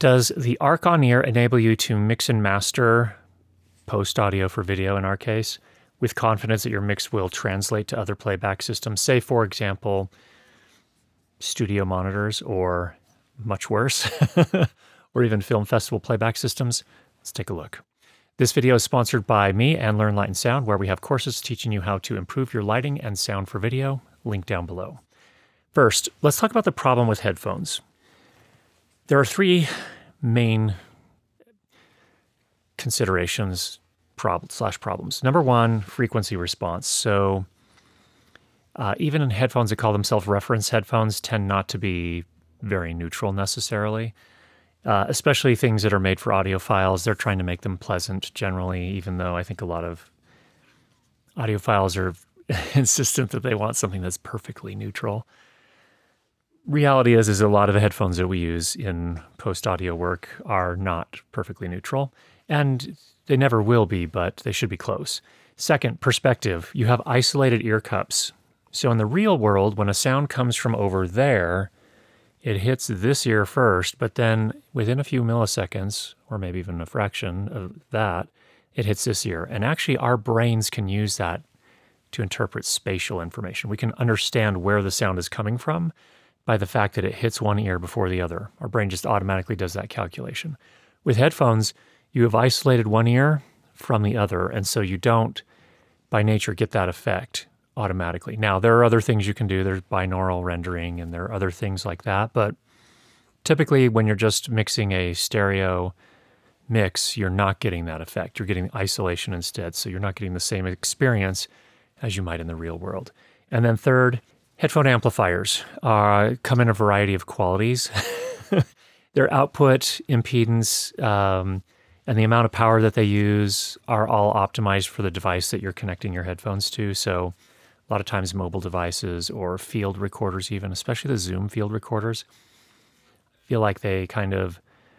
Does the ARC on-EAR enable you to mix and master post audio for video in our case with confidence that your mix will translate to other playback systems? Say, for example, studio monitors or much worse, or even film festival playback systems. Let's take a look. This video is sponsored by me and Learn Light and Sound, where we have courses teaching you how to improve your lighting and sound for video. Link down below. First, let's talk about the problem with headphones. There are three main considerations problems. Number one, frequency response. So even in headphones that call themselves reference headphones tend not to be very neutral necessarily, especially things that are made for audiophiles. They're trying to make them pleasant generally, even though I think a lot of audiophiles are insistent that they want something that's perfectly neutral. Reality is a lot of the headphones that we use in post-audio work are not perfectly neutral, and they never will be, but they should be close. Second, perspective. You have isolated ear cups. So in the real world, when a sound comes from over there, it hits this ear first, but then within a few milliseconds, or maybe even a fraction of that, it hits this ear. And actually, our brains can use that to interpret spatial information. We can understand where the sound is coming from by the fact that it hits one ear before the other. Our brain just automatically does that calculation. With headphones, you have isolated one ear from the other, and so you don't, by nature, get that effect automatically. Now, there are other things you can do. There's binaural rendering, and there are other things like that, but typically when you're just mixing a stereo mix, you're not getting that effect. You're getting isolation instead, so you're not getting the same experience as you might in the real world. And then third, headphone amplifiers come in a variety of qualities. Their output, impedance, and the amount of power that they use are all optimized for the device that you're connecting your headphones to. So a lot of times mobile devices or field recorders even, especially the Zoom field recorders, feel like they kind of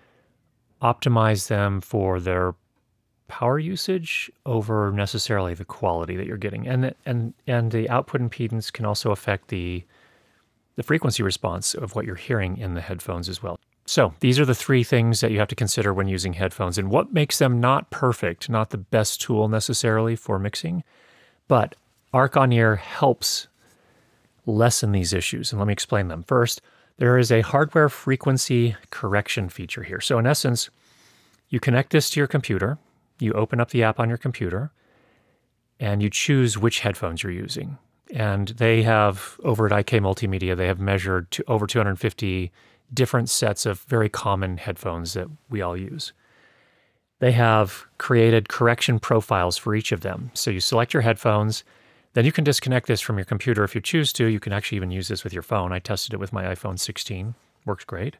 optimize them for their power usage over necessarily the quality that you're getting. And the output impedance can also affect the frequency response of what you're hearing in the headphones as well. So these are the three things that you have to consider when using headphones, and what makes them not perfect, not the best tool necessarily for mixing, but ARC on-EAR helps lessen these issues, and let me explain them. First, there is a hardware frequency correction feature here. So in essence, you connect this to your computer, you open up the app on your computer, and you choose which headphones you're using. And they have, over at IK Multimedia, they have measured to over 250 different sets of very common headphones that we all use. They have created correction profiles for each of them. So you select your headphones, then you can disconnect this from your computer if you choose to. You can actually even use this with your phone. I tested it with my iPhone 16. Works great.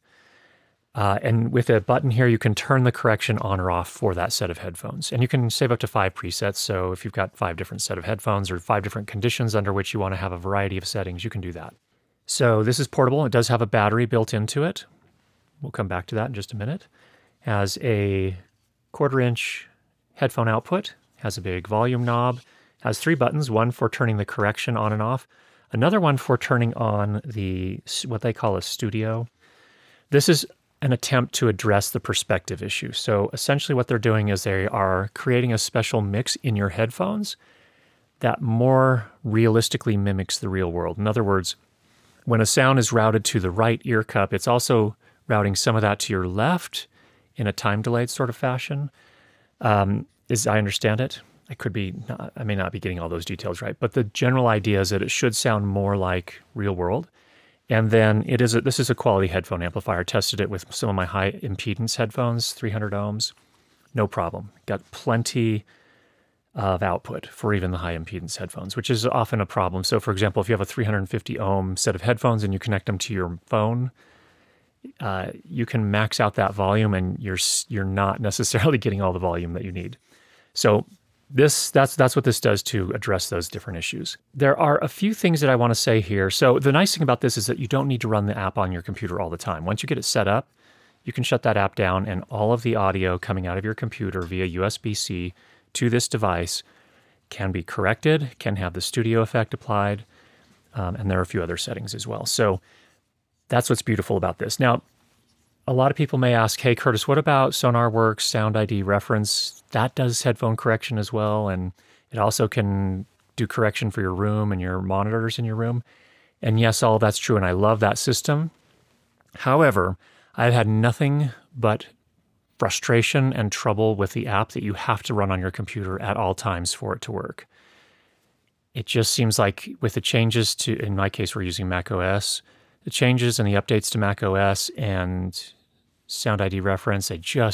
And with a button here, you can turn the correction on or off for that set of headphones. And you can save up to 5 presets. So if you've got 5 different set of headphones or 5 different conditions under which you want to have a variety of settings, you can do that. So this is portable. It does have a battery built into it. We'll come back to that in just a minute. Has a 1/4-inch headphone output. Has a big volume knob. Has 3 buttons, one for turning the correction on and off, another one for turning on what they call a studio. This is an attempt to address the perspective issue. So essentially what they're doing is they are creating a special mix in your headphones that more realistically mimics the real world. In other words, when a sound is routed to the right ear cup, it's also routing some of that to your left in a time-delayed sort of fashion, as I understand it. I may not be getting all those details right, but the general idea is that it should sound more like real world. And then this is a quality headphone amplifier. I tested it with some of my high impedance headphones, 300 ohms, no problem. Got plenty of output for even the high impedance headphones, which is often a problem. So for example, if you have a 350 ohm set of headphones and you connect them to your phone, you can max out that volume and you're not necessarily getting all the volume that you need. So that's what this does to address those different issues. There are a few things that I want to say here. So the nice thing about this is that you don't need to run the app on your computer all the time. Once you get it set up, you can shut that app down and all of the audio coming out of your computer via USB-C to this device can be corrected, can have the studio effect applied, and there are a few other settings as well. So that's what's beautiful about this. Now, a lot of people may ask, hey, Curtis, what about Sonarworks SoundID reference? That does headphone correction as well, and it also can do correction for your room and your monitors in your room. And yes, all of that's true, and I love that system. However, I've had nothing but frustration and trouble with the app that you have to run on your computer at all times for it to work. It just seems like with the changes to, in my case, we're using Mac OS, the changes and the updates to Mac OS and SoundID reference,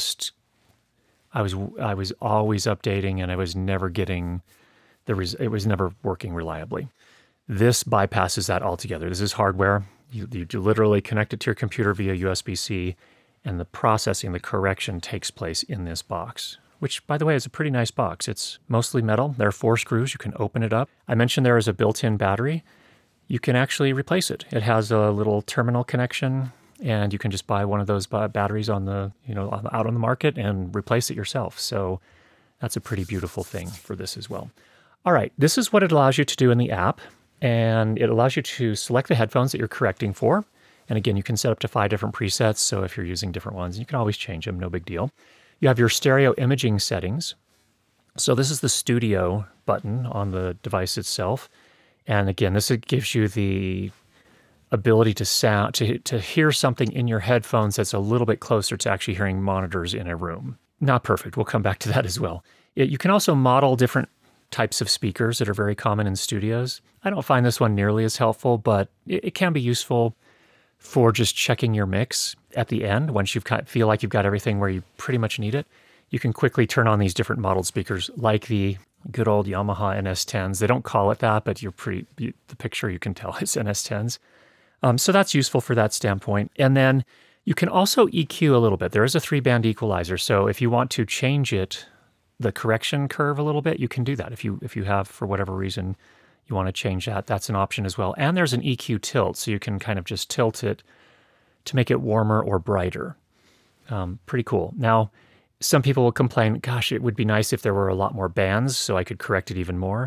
I was always updating and I was never getting it was never working reliably. This bypasses that altogether. This is hardware. You literally connect it to your computer via USB-C, and the processing, the correction takes place in this box, which, by the way, is a pretty nice box. It's mostly metal. There are 4 screws. You can open it up. I mentioned there is a built-in battery. You can actually replace it. It has a little terminal connection, and you can just buy one of those batteries on the, out on the market and replace it yourself. So that's a pretty beautiful thing for this as well. All right, this is what it allows you to do in the app, and it allows you to select the headphones that you're correcting for. And again, you can set up to 5 different presets, so if you're using different ones, you can always change them, no big deal. You have your stereo imaging settings. So this is the studio button on the device itself. And again, this gives you the ability to hear something in your headphones that's a little bit closer to actually hearing monitors in a room. Not perfect. We'll come back to that as well. You can also model different types of speakers that are very common in studios. I don't find this one nearly as helpful, but it can be useful for just checking your mix at the end. Once you feel like you've got everything where you pretty much need it, you can quickly turn on these different modeled speakers, like the good old Yamaha NS10s. They don't call it that, but the picture you can tell is NS10s. So that's useful for that standpoint. And then you can also EQ a little bit. There is a 3-band equalizer, so if you want to change the correction curve a little bit, you can do that. If you have, for whatever reason, you want to change that, that's an option as well. And there's an EQ tilt, so you can kind of just tilt it to make it warmer or brighter. Pretty cool. Now, some people will complain, gosh, it would be nice if there were a lot more bands so I could correct it even more.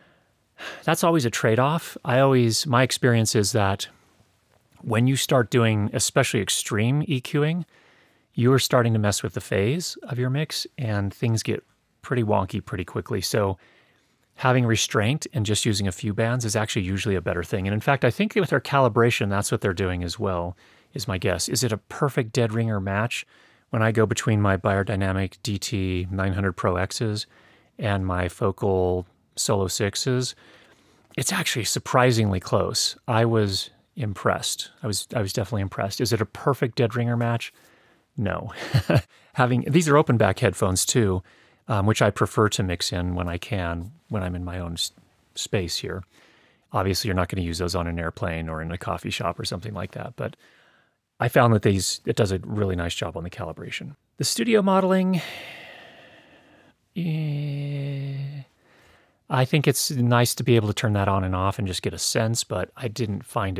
That's always a trade-off. My experience is that when you start doing especially extreme EQing, you are starting to mess with the phase of your mix, and things get pretty wonky pretty quickly. So having restraint and just using a few bands is actually usually a better thing. And in fact, I think with their calibration, that's what they're doing as well, is my guess. Is it a perfect dead ringer match? When I go between my Beyerdynamic DT 900 Pro X's and my Focal Solo 6s, it's actually surprisingly close. I was impressed. I was definitely impressed. Is it a perfect dead ringer match? No. These are open back headphones too, which I prefer to mix in when I can, when I'm in my own space here. Obviously, you're not going to use those on an airplane or in a coffee shop or something like that, but I found that it does a really nice job on the calibration. The studio modeling, I think it's nice to be able to turn that on and off and just get a sense, but I don't think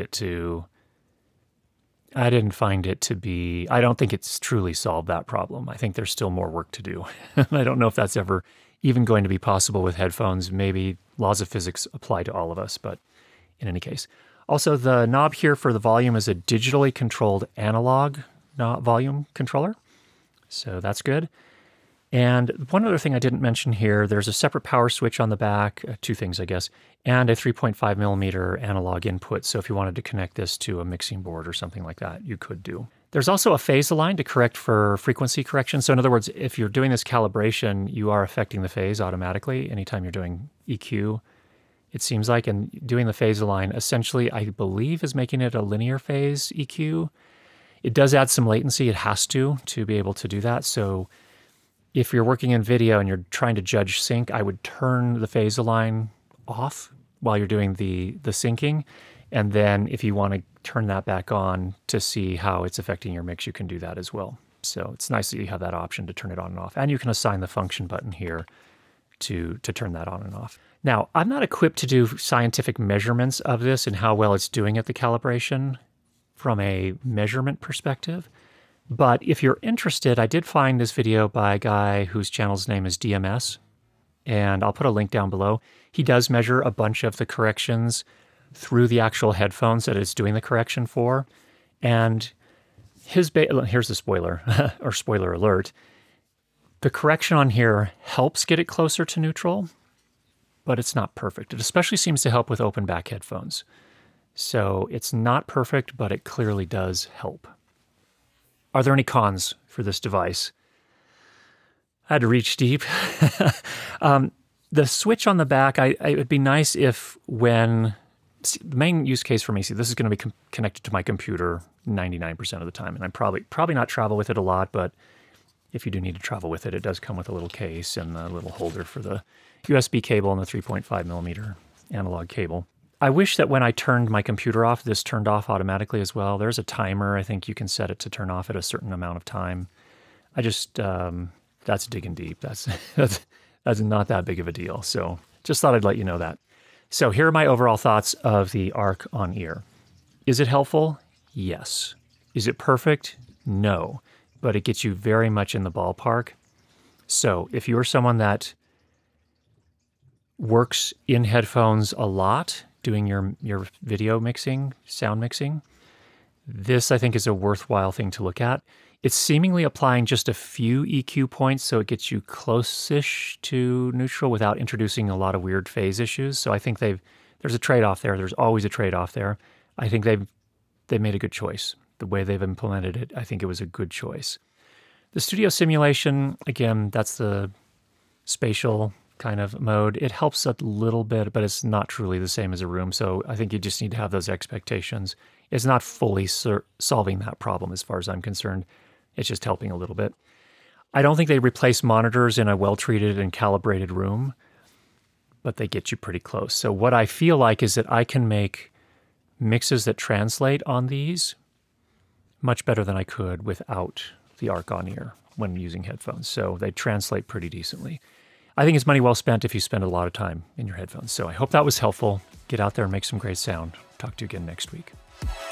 it's truly solved that problem. I think there's still more work to do. I don't know if that's ever even going to be possible with headphones. Maybe laws of physics apply to all of us, but in any case. Also, the knob here for the volume is a digitally controlled analog volume controller. So that's good. And one other thing I didn't mention here, there's a separate power switch on the back, 2 things, I guess, and a 3.5 millimeter analog input. So if you wanted to connect this to a mixing board or something like that, you could do. There's also a phase align to correct for frequency correction. So in other words, if you're doing this calibration, you are affecting the phase automatically anytime you're doing EQ, it seems like. And doing the phase align essentially, I believe, is making it a linear phase EQ. It does add some latency. It has to be able to do that. So if you're working in video and you're trying to judge sync, I would turn the phase align off while you're doing the syncing. And then if you want to turn that back on to see how it's affecting your mix, you can do that as well. So it's nice that you have that option to turn it on and off. And you can assign the function button here to turn that on and off. Now, I'm not equipped to do scientific measurements of this and how well it's doing at the calibration from a measurement perspective. But if you're interested, I did find this video by a guy whose channel's name is DMS, and I'll put a link down below. He does measure a bunch of the corrections through the actual headphones that it's doing the correction for, and Here's the spoiler, or spoiler alert. The correction on here helps get it closer to neutral, but it's not perfect. It especially seems to help with open back headphones. So it's not perfect, but it clearly does help. Are there any cons for this device? I had to reach deep. The switch on the back, it would be nice if the main use case for me, this is going to be connected to my computer 99% of the time, and I'm probably not travel with it a lot, but if you do need to travel with it, it does come with a little case and a little holder for the USB cable and the 3.5 millimeter analog cable. I wish that when I turned my computer off, this turned off automatically as well. There's a timer. I think you can set it to turn off at a certain amount of time. I just, that's digging deep. That's not that big of a deal. So just thought I'd let you know that. So here are my overall thoughts of the ARC on-ear. Is it helpful? Yes. Is it perfect? No. But it gets you very much in the ballpark. So if you're someone that works in headphones a lot, doing your video mixing, sound mixing, this I think is a worthwhile thing to look at. It's seemingly applying just a few EQ points, so it gets you close-ish to neutral without introducing a lot of weird phase issues. So I think there's a trade-off there. There's always a trade-off there. I think they made a good choice. The way they've implemented it, I think it was a good choice. The studio simulation, again, that's the spatial kind of mode. It helps a little bit, but it's not truly the same as a room. So I think you just need to have those expectations. It's not fully solving that problem as far as I'm concerned. It's just helping a little bit. I don't think they replace monitors in a well-treated and calibrated room, but they get you pretty close. So what I feel like is that I can make mixes that translate on these much better than I could without the ARC on-ear when using headphones. So they translate pretty decently. I think it's money well spent if you spend a lot of time in your headphones. So I hope that was helpful. Get out there and make some great sound. Talk to you again next week.